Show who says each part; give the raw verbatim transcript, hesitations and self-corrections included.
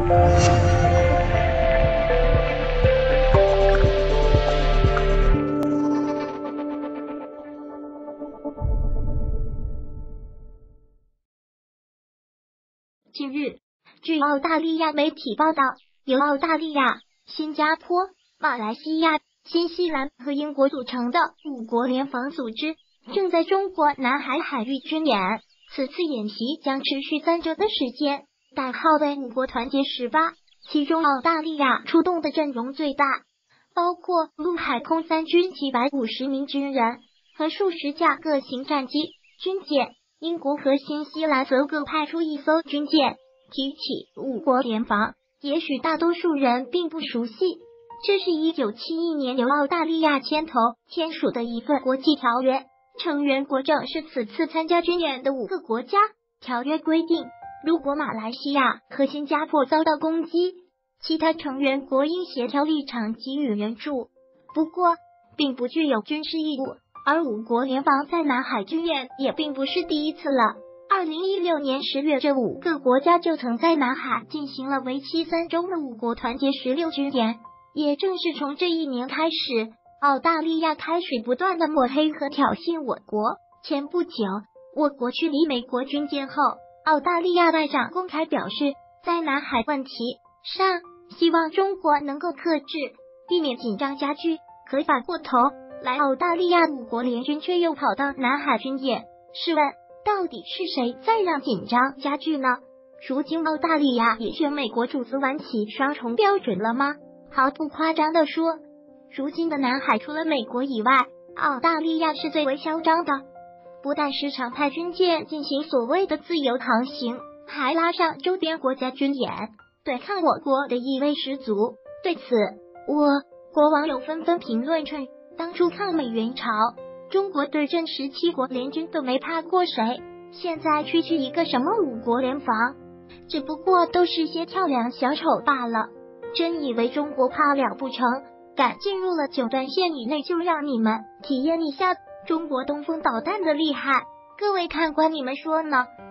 Speaker 1: 近日，据澳大利亚媒体报道，由澳大利亚、新加坡、马来西亚、新西兰和英国组成的五国联防组织正在中国南海海域军演。此次演习将持续三周的时间，代号为五国团结十八，其中澳大利亚出动的阵容最大，包括陆海空三军七百五十名军人和数十架各型战机、军舰。英国和新西兰则各派出一艘军舰。提起五国联防，也许大多数人并不熟悉，这是一九七一年由澳大利亚牵头签署的一份国际条约，成员国正是此次参加军演的五个国家。条约规定，如果马来西亚和新加坡遭到攻击，其他成员国应协调立场给予援助，不过并不具有军事义务。而五国联防在南海军演也并不是第一次了。二零一六年十月，这五个国家就曾在南海进行了为期三周的五国团结十六军演。也正是从这一年开始，澳大利亚开始不断的抹黑和挑衅我国。前不久，我国驱离美国军舰后，澳大利亚外长公开表示，在南海问题上，希望中国能够克制，避免紧张加剧。可反过头来，澳大利亚五国联军却又跑到南海军演。试问，到底是谁在让紧张加剧呢？如今澳大利亚也学美国主子玩起双重标准了吗？毫不夸张地说，如今的南海除了美国以外，澳大利亚是最为嚣张的。不但时常派军舰进行所谓的自由航行，还拉上周边国家军演，对抗我国的意味十足。对此，我国网友纷纷评论称，当初抗美援朝，中国对阵十七国联军都没怕过谁，现在区区一个什么五国联防，只不过都是些跳梁小丑罢了。真以为中国怕了不成？敢进入了九段线以内，就让你们体验一下中国东风导弹的厉害。各位看官，你们说呢？